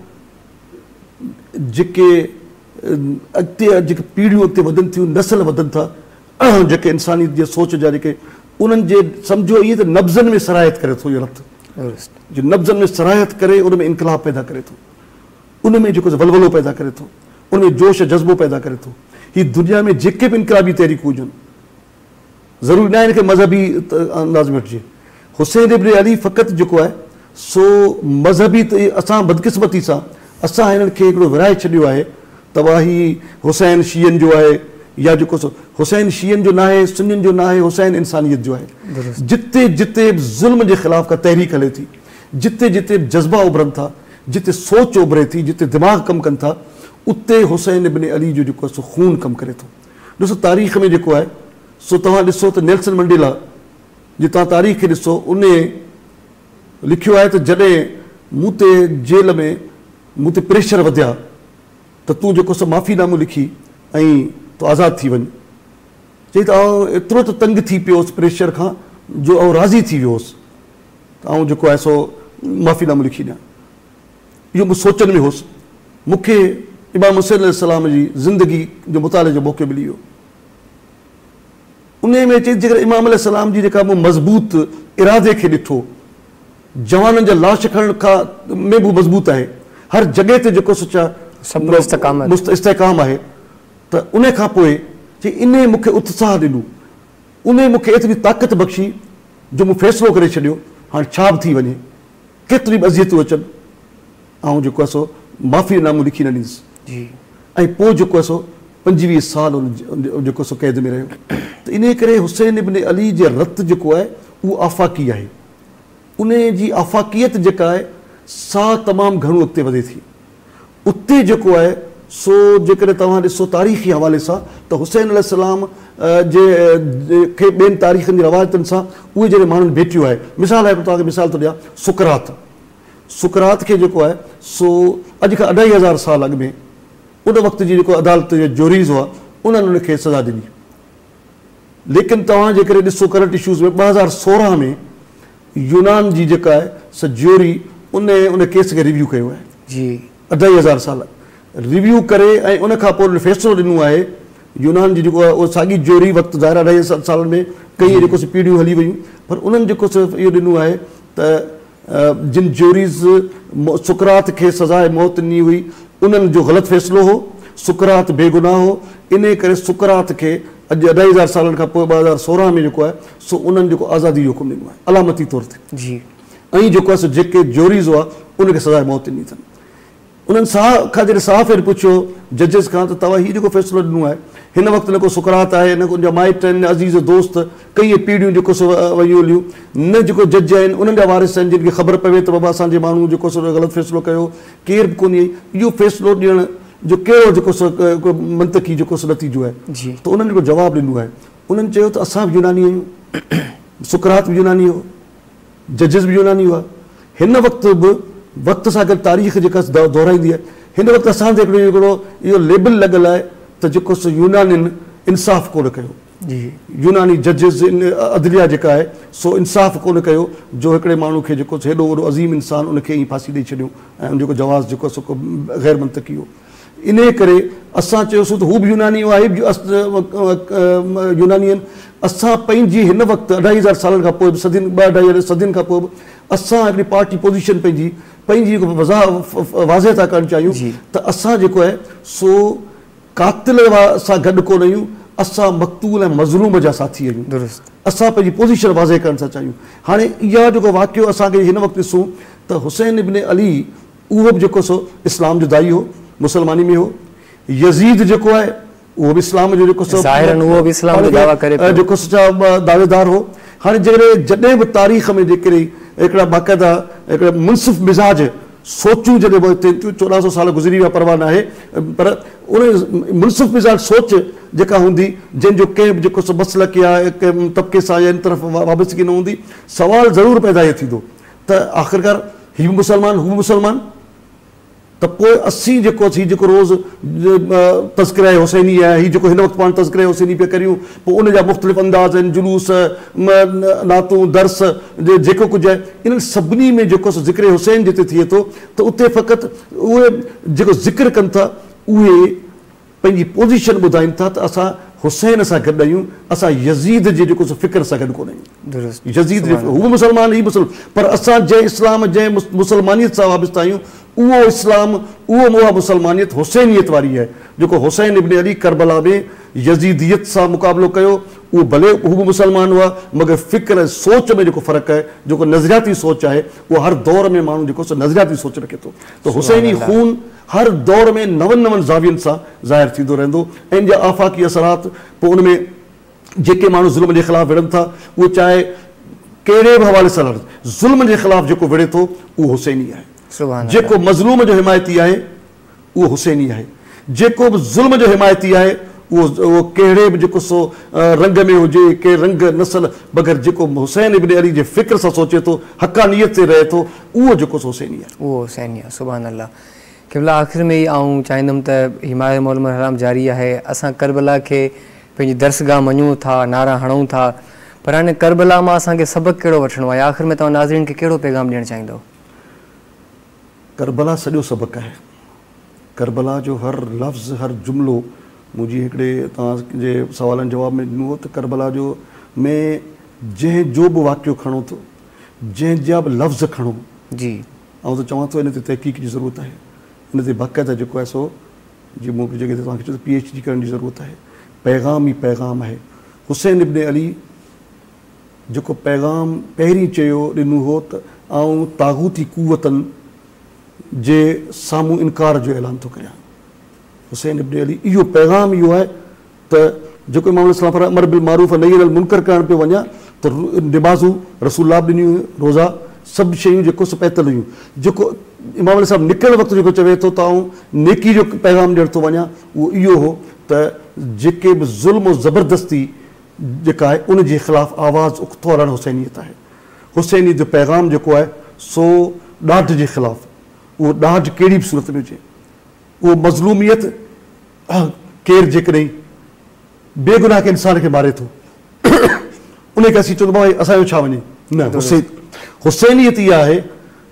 जेके अॻिते जेके पीढ़ियूं अॻिते वधनि थियूं, नसल वधनि था, जेके इंसानियत जे सोच जा जेके उन्हनि जे सम्झो इहे त नब्ज़नि में सरायत करे थो। इहो रत जो नब्ज़नि में सरायत करे उन में इनकलाब पैदा करे थो, उन में जेको वलवलो पैदा करे थो, उन में जोश जज़्बो पैदा करे थो। हीअ दुनिया में जेके बि इनकलाबी तहरीकूं हुजनि, ज़रूरी न आहे हिनखे मज़हबी अंदाज़ में वठिजे। हुसैन इब्न अली फ़क़ति जेको आहे सो मज़हबी त असां बदकिस्मती सां असां हिननि खे हिकिड़ो विराए छॾियो आहे त वाह ही हुसैन शीयनि जो आहे या जेको सो हुसैन शीयनि जो न आहे, सुन्नियुनि जो न आहे, हुसैन इंसानियत जो आहे। जिते जिते ज़ुल्म जे ख़िलाफ़ का तहरीक हले थी, जिते जिते जज़्बा उभरनि था, जिते सोच उभरे थी, जिते दिमाग़ कमु कनि था, उते हुसैन इब्न अली जो जेको आहे सो खून कमु करे थो। ॾिसो तारीख़ में जेको आहे सो तव्हां ॾिसो त नेल्सन मंडेला जी तव्हां तारीख़ खे ॾिसो, उन लिखियो आहे त जॾहिं मूं ते जेल में मूं ते प्रेशर वधिया त तूं जेको सो माफ़ीनामो लिखी ऐं तूं आज़ादु थी वञ। चई त आउं एतिरो त तंग थी पियो हुउसि प्रेशर खां जो आउं राज़ी थी वियो हुउसि त आउं जेको आहे सो माफ़ीनामो लिखी ॾियां। इहो मूं सोचनि में हुउसि। मूंखे इमाम हुसैन अलैहिस्सलाम जी ज़िंदगी जो मुताले जो मौक़ो मिली वियो। उन में चई जेकर इमाम अलैहिस्सलाम जी जेका मूं मज़बूत इरादे खे ॾिठो, जवाननि जा लाश खणण खां में बि मज़बूत आहे, हर जॻह ते जेको सोचा इस्तेकाम आहे, त उन खां पोइ चई इन मूंखे उत्साह ॾिनो, उन मूंखे एतिरी ताक़त बख़्शी जो मूं फ़ैसिलो करे छॾियो हाणे छा बि थी वञे, केतिरी बि अज़ियतूं अचनि, ऐं जेको आहे सो माफ़ीनामो लिखी न ॾींदुसि। ऐं पोइ जेको आहे सो पंजवीह साल उन जेको सो क़ैद में रहियो। त इन करे हुसैन इब्न अली जे रत जेको आहे उहो आफ़ाक़ी आहे। उन जी आफ़ाक़ियत जेका आहे सा तमामु घणो अॻिते वधे थी। उते जेको आहे सो जेकॾहिं तव्हां ॾिसो तारीख़ी हवाले सां त हुसैन अलैहिस्सलाम जे खे ॿियनि तारीख़नि जी रवायतुनि सां उहे जॾहिं माण्हुनि भेटियो आहे, मिसाल आहे तव्हांखे मिसाल थो ॾियां, सुकरात सुकरात खे जेको आहे सो अॼु खां अढाई हज़ार साल अॻु में उन वक़्त जी जेको अदालत जो जोरीज़ हुआ उन्हनि उनखे सज़ा ॾिनी। लेकिन तव्हां जेकॾहिं ॾिसो करंट इशूज़ में ॿ हज़ार सोरहं में यूनान जी जेका आहे स ज्यूरी उन उन केस खे रिव्यू कयो आहे जी अढाई हज़ार साल रिव्यू करे ऐं उन खां पोइ फ़ैसिलो ॾिनो आहे यूनान जी जेको आहे उहो साॻी जोरी वक़्तु ज़ाहिर अढाई सालनि में कई जेको सो पीढ़ियूं हली वियूं, पर उन्हनि जेको सो इहो ॾिनो आहे त जिन जोरीज़ सुकरात खे सज़ाए मौत ॾिनी हुई उन्हनि जो ग़लति फ़ैसिलो हो, सुकरात बेगुनाह हो, इन करे सुकरात खे अॼु अढाई हज़ार सालनि खां पोइ ॿ हज़ार सोरहं में जेको आहे सो उन्हनि जेको आज़ादी जो हुकुम ॾिनो आहे अलामती तौर ते जी, ऐं जेको आहे सो जेके जोरीज़ हुआ उनखे सज़ाए मौत ॾिनी अथनि। उन्हनि साह खां जॾहिं साफ़ पुछियो जजिस खां त तव्हां हीउ जेको फ़ैसिलो ॾिनो आहे, हिन वक़्तु न को सुकरात आहे, न को उनजा माइट आहिनि, न अज़ीज़ दोस्त, कई पीढ़ियूं जेको सो वयूं हलियूं, न जेको जज आहिनि उन्हनि जा वारिस आहिनि जिन खे ख़बर पवे त बाबा असांजे माण्हू जेको सो ग़लति फ़ैसिलो कयो, केर बि कोन्हे। इहो फ़ैसिलो ॾियण जो कहिड़ो जेको सो मंतकी जेको सो नतीजो आहे, त उन्हनि जेको जवाबु ॾिनो आहे, उन्हनि चयो त असां बि यूनानी आहियूं, सुकरात बि यूनानी हो, जजिस बि यूनानी हुआ। हिन वक़्तु बि वक़्त सां गॾु तारीख़ जेका दोहिराईंदी आहे, हिन वक़्तु असांजे हिकिड़ो हिकिड़ो इहो लेबल लॻल आहे त जेको सो यूनानियुनि इंसाफ़ कोन कयो, यूनानी जजिस अदलिया जेका आहे सो इंसाफ़ कोन कयो जो हिकिड़े माण्हू खे जेको हेॾो वॾो अज़ीम इंसानु उनखे ईअं फांसी ॾेई छॾियो ऐं उन जेको जवाज़ जेको सो ग़ैर मंतकी हो। इन करे असां चयोसीं त हू बि यूनानी हुआ, ही बि यूनानी आहिनि। असां पंहिंजी हिन वक़्तु अढाई हज़ार सालनि खां पोइ सदियुनि ॿ अढाई सदियुनि खां पोइ बि असां हिकिड़ी पार्टी पोज़ीशन पंहिंजी पंहिंजी वज़ा वाज़े था करणु चाहियूं त असां जेको आहे सो कातिल सां गॾु कोन आहियूं, असां मक़तूल ऐं मज़लूम जा साथी आहियूं। असां पंहिंजी पोज़ीशन वाज़े करण था चाहियूं। हाणे इहा जेको वाक़ियो असांखे हिन वक़्तु ॾिसूं त हुसैन इब्न अली उहो बि जेको सो इस्लाम जो दाई हो, मुसलमानी में हो। यज़ीद जेको आहे उहो बि इस्लाम जो जेको सो जेको सो दावेदार हो। हाणे जॾहिं जॾहिं बि तारीख़ में जेकॾहिं हिकिड़ा बाक़ाइदा हिकिड़ा मुनसिफ़ मिज़ाज सोचूं जॾहिं हिते चोॾहं सौ साल गुज़री विया परवाह न आहे, पर उन मुनसिफ़ मिज़ाज सोच जेका हूंदी जंहिंजो कंहिं बि जेको सो मसलक या कंहिं तबिके सां या इन तरफ़ वाबस्तगी न हूंदी, सवाल ज़रूरु पैदा इहो थींदो त आख़िरकार हीउ बि मुसलमान हू बि मुसलमान, त पोइ असीं जेको हीउ जेको रोज़ तज़किरा हुसैनी आहे, हीउ जेको हिन वक़्तु पाण तज़किरा हुसैनी पिया करियूं, पोइ उनजा मुख़्तलिफ़ अंदाज़ आहिनि, जुलूस नातूं दर्स जेको कुझु आहे, इन्हनि सभिनी में जेको सो ज़िक्र हुसैन जिते थिए थो त उते फ़क़ति उहे जेको ज़िक्र कनि था उहे पंहिंजी पोज़ीशन ॿुधाइनि था त असां हुसैन सां गॾु आहियूं, असां यज़ीद जे जेको सो फ़िक्र सां गॾु कोन आहियूं। यज़ीद हू बि मुसलमान ही मुसलमान, पर असां जंहिं इस्लाम जंहिं मुसलमानियत सां वाबस्ता आहियूं उहो इस्लाम उहो उहा मुसलमानियत हुसैनियत वारी आहे। जेको हुसैन इब्न अली करबला में यज़ीदियत सां मुक़ाबिलो कयो, उहो भले हू बि मुसलमान हुआ, मगर फ़िक्र ऐं सोच में जेको फ़र्क़ु आहे, जेको नज़रियाती सोच आहे, उहो हर दौर में माण्हू जेको सो नज़रियाती सोच रखे थो। त हुसैनी खून हर दौर में नवनि नवनि ज़ावियनि सां ज़ाहिर थींदो रहंदो। ऐं जा आफ़ाक़ी असरात पोइ उन में जेके माण्हू ज़ुल्म जे ख़िलाफ़ु विढ़नि था, उहो चाहे कहिड़े बि हवाले सां लड़नि, ज़ुल्म जे ख़िलाफ़ु जेको विढ़े थो उहो हुसैनी आहे। जेको मज़लूम जो हिमायती आहे उहो हुसैनी आहे। जेको बि ज़ुल्म जो हिमायती आहे उहो उहो कहिड़े बि जेको सो रंग में हुजे, के रंग नसल, मगर जेको हुसैन इब्न अली जे फ़िक्र सां सोचे थो, हक़ानियत ते रहे थो, उहो जेको सो हुसैनी आहे, उहो हुसैनी आहे। सुभान अल्लाह। केवल आख़िर में ई आऊं चाहींदुमि त हिमायत मौलम हराम जारी आहे। असां करबला खे पंहिंजी दर्सगाह मञूं था, नारा हणूं था, पर हाणे करबला मां असांखे सबक़ु कहिड़ो वठिणो आहे? आख़िर में तव्हां नाज़रीन खे कहिड़ो पैगाम ॾियणु चाहींदव? करबला सॼो सबक़ु आहे। करबला जो हर लफ़्ज़ हर जुमिलो मुंहिंजी हिकिड़े तव्हांजे सवालनि जवाब में ॾिनो हो त करबला जो में जंहिं जो बि वाक़ियो खणो थो, जंहिंजा बि लफ़्ज़ खणो जी, ऐं त चवां थो इन ते तहक़ीक़ जी ज़रूरत आहे। इन ते बाक़ाइदा जेको आहे सो जीअं मूंखे जॻह ते तव्हांखे चयो पी एच डी करण जी ज़रूरत आहे। पैगाम ई पैगाम आहे। हुसैन इब्न अली जेको पैगाम पहिरीं चयो ॾिनो हो त आऊं तागूती कुवतनि जे साम्हूं इनकार जो ऐलान थो करियां। हुसैन इब्न अली इहो पैगाम इहो आहे त जेको इमाम इस्लाम पर अमर बिल मारूफ़ नही अनिल मुनकर करण पियो वञा त निमाज़ूं रसूलुल्लाह बि ॾिनियूं, रोज़ा सभु शयूं जेको सो पैतल हुयूं। जेको इमाम साहिबु निकिरण वक़्तु जेको चवे थो त आऊं नेकी जो पैगाम ॾियण थो वञा, उहो इहो हो त जेके बि ज़ुल्म ज़बरदस्ती जेका आहे उन जे ख़िलाफ़ु आवाज़ु उखतो हणणु हुसैनियत आहे। हुसैनी जो पैगाम जेको आहे सो ॾाढ जे ख़िलाफ़ु, उहो ॾाढ कहिड़ी बि सूरत में हुजे, उहो मज़लूमियत केरु जेकॾहिं बेगुनाह के इंसान खे मारे थो उनखे असीं चवंदो भाई असांजो छा वञे, न हुसैन हुसैनियत इहा आहे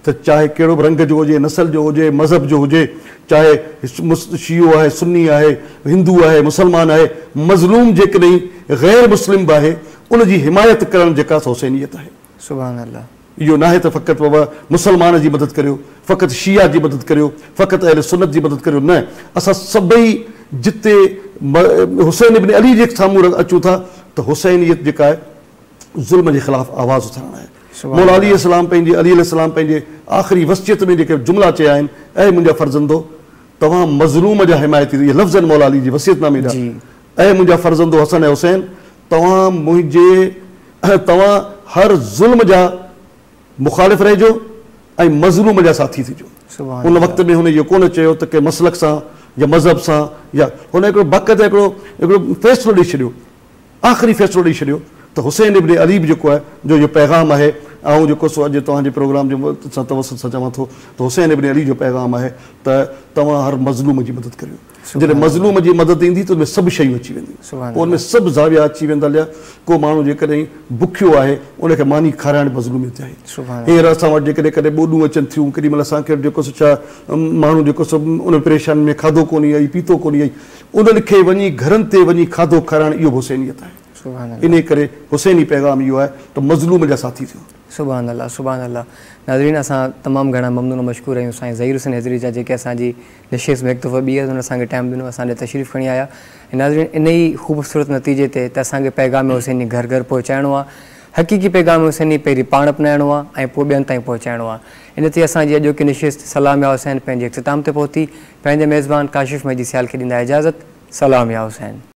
त चाहे कहिड़ो बि रंग जो हुजे, नसल जो हुजे, मज़हब जो हुजे, चाहे शियो आहे, सुन्नी आहे, हिंदू आहे, मुसलमान आहे, मज़लूम जेकॾहिं ग़ैर मुस्लिम बि आहे उन जी हिमायत करणु जेका हुसैनियत आहे। सुभान अल्लाह। इहो न आहे त फ़क़ति बाबा मुसलमान जी मदद करियो, फ़क़ति शिया जी मदद करियो, फ़क़ति अहले सुन्नत जी मदद करियो, न, असां सभई जिते हुसैन इब्न अली जे साम्हूं अचूं था त हुसैनियत जेका आहे ज़ुल्म जे ख़िलाफ़ आवाज़ उथारणु आहे। मौला अली अलैहिस्सलाम पंहिंजे अली अलैहिस्सलाम पंहिंजे आख़िरी वसियत में जेके जुमिला चया आहिनि, ऐं मुंहिंजा फर्ज़ंदो तव्हां मज़लूम जा हिमायती, इहे लफ़्ज़ आहिनि मौला अली जी वसियतनामे जा, ऐं मुंहिंजा फर्ज़ंदो हसन ऐं हुसैन तव्हां मुंहिंजे तव्हां हर ज़ुल्म जा मुख़ालिफ़ रहिजो ऐं मज़लूम जा साथी थिजो। उन वक़्त में हुन इहो कोन चयो त के मसलक सां या मज़हब सां, या हुन हिकिड़ो बाक़ाइदा हिकिड़ो हिकिड़ो फ़ैसिलो ॾेई छॾियो, आख़िरी फ़ैसिलो ॾेई छॾियो त हुसैन इब्न अली बि जेको आहे जो इहो पैगाम आहे, ऐं जेको सो अॼु तव्हांजे प्रोग्राम जे सां तवसुल सां चवां थो त हुसैन इब्न अली जो पैगाम आहे त तव्हां हर मज़लूम जी मदद करियो। जॾहिं मज़लूम जी मदद ईंदी त उनमें सभु शयूं अची वेंदियूं, पोइ उनमें सभु ज़ाविया अची वेंदा। लिया को माण्हू जेकॾहिं बुखियो आहे उनखे मानी खाराइण मज़लूमियत आहे। हींअर असां वटि जेकॾहिं कॾहिं ॿोॾूं अचनि थियूं, केॾी महिल असांखे जेको सो छा माण्हू जेको सो उन परेशानी में खाधो कोन्हे आई, पीतो कोन्हे आई, उन्हनि खे वञी घरनि ते वञी खाधो खाराइण, इहो हुसैनियत आहे। इन करे हुसैनी पैगाम इहो आहे त मज़लूम जा साथी थियो। सुभान अल्लाह, सुभान अल्लाह। नाज़रीन, असां तमामु घणा ममनून मशकूर आहियूं साईं ज़हीर हुसैन हिज़री जा, जेके असांजी निशिस्त में हिकु दफ़ो ॿी हुन असांखे टाइम ॾिनो, असांजे तशरीफ़ खणी आया। ऐं नाज़रीन, इन ई ख़ूबसूरत नतीजे ते त असांखे पैगाम हुसैनी घर घर पहुचाइणो आहे, हक़ीक़ी पैगाम हुसैनी पहिरीं पाण अपनाइणो आहे ऐं पोइ ॿियनि ताईं पहुचाइणो आहे। इन ते असांजी अॼोकी निशिस्त सलाम या हुसैन पंहिंजे इख़्तिताम ते पहुती। पंहिंजे मेज़बान काशिफ़ मजी सियाल खे ॾींदा इजाज़त। सलाम या हुसैन।